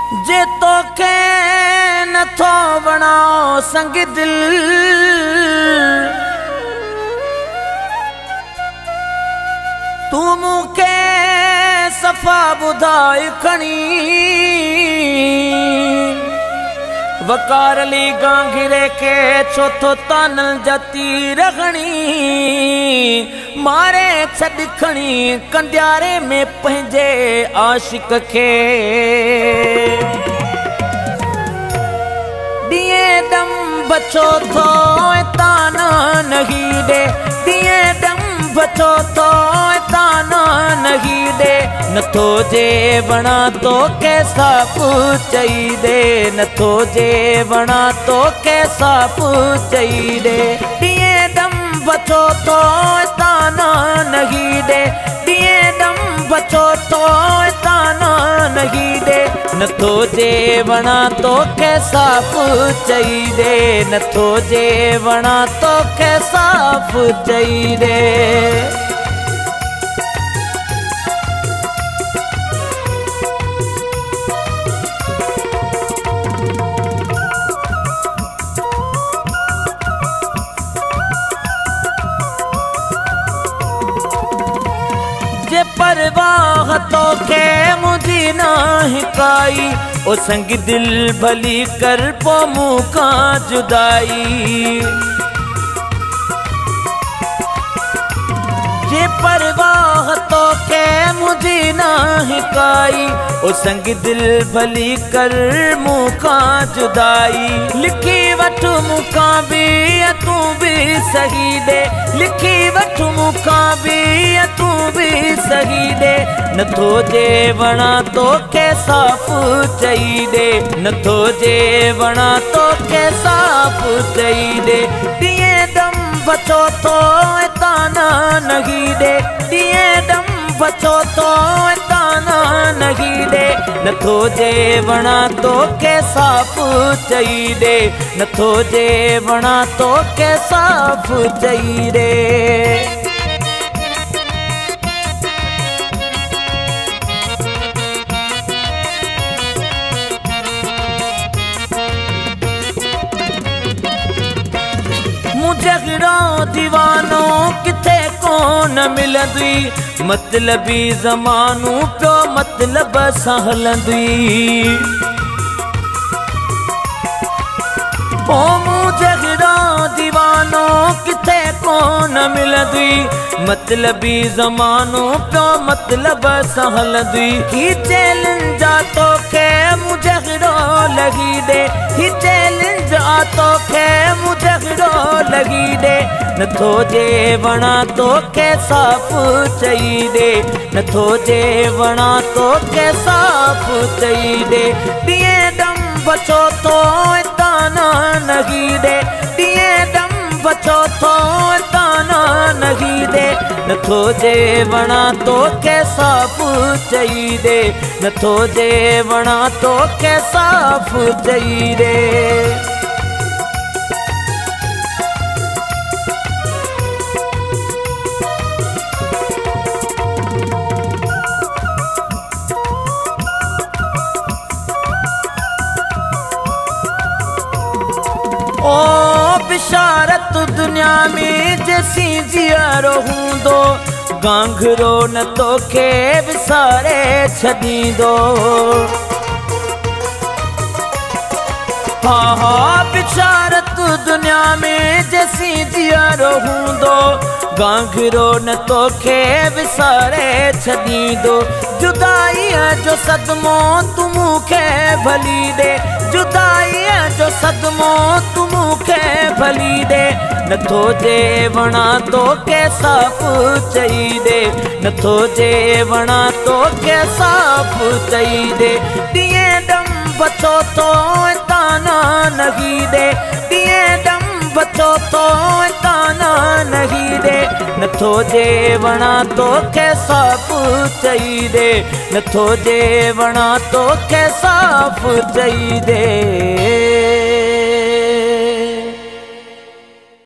जे तोखे नथो बणाओ संग दिल, तू मूंखे सफ़ा ॿुधाए खणी। वकारली गांघिरे के चौथो तानल जाती रखणी। मारे छॾ खणी कंडियारे में पंहिंजे आशिक खे। ॾींहं दम बचो थो ताना नहीं ॾे, ॾींहं दम बचो थो ताना नहीं ॾे। नथो जे वणा तो कैसा चई दे, नथो जे वणा तो कैसा चई दे। ॾींहं दम बचो थो ताना नहीं ॾे, ॾींहं दम बचो थो ताना नहीं ॾे। नथो जे वणा तो कैसा चई दे, नथो जे वणा तो कैसा चई दे। जे परवाह तो के मुझी नाही काई, ओ संग दिल भली कर पो मुका जुदाई। जे परवाह तो के मुझी नाही काई, ओ संग दिल भली कर मुका जुदाई। लिखी वठ मुका भी तू भी सही दे, लिखी वठ मुका भी तू भी सही दे। नथो जे वणा तो कैसा चई दे, नथो जे वणा तो कैसा चई दे। ॾींहं दम बचो थो ताना नहीं ॾे, ॾींहं दम बचो थो ताना नहीं ॾे। नथो जे वणा तो कैसा चई दे, नथो जे वणा तो कैसा चई दे। मुझगड़ो दीवानो किथे कोन मिलंदी, मतलबी ज़मानू पियो मतलब सां हलंदी। ओ मुझगड़ो दीवानो किथे कोन मिलंदी, मतलबी ज़मानू पियो मतलब सां हलंदी। ही चैलेंज आ तोखे मुझगड़ो लगी दे, ही चैलेंज आ तोखे मुझगड़ो लगी दे। नथो जे वणा तो कैसा चई दे, नथो जे वणा तो कैसा चई दे। ॾींहं दम बचो थो ताना नहीं ॾे, ॾींहं दम बचो थो ताना नहीं ॾे। नथो जे वणा तो कैसा चई दे, नथो जे वणा तो कैसा चई दे। ओ बिशारत दुनिया में जैसी जियारो हूंदो, गांघरो न तोखे विसारे छॾींदो। हा हा बिशारत दुनिया में जैसी जियारो हूंदो, गांघरो न तोखे विसारे छॾींदो। जुदाईअ जो सदमो तू मूंखे भली दे, जुदाईअ जो सदमो तू मूंखे भली दे। नथो जे वणा तो कैसा चई दे, नथो जे वणा तो कैसा चई दे। ॾींहं दम बचो थो ताना नहीं ॾे, ॾींहं दम बचो थो ताना नहीं ॾे। नथो जे वणा तो कैसा चई दे, नथो जे वणा तो कैसा चई दे।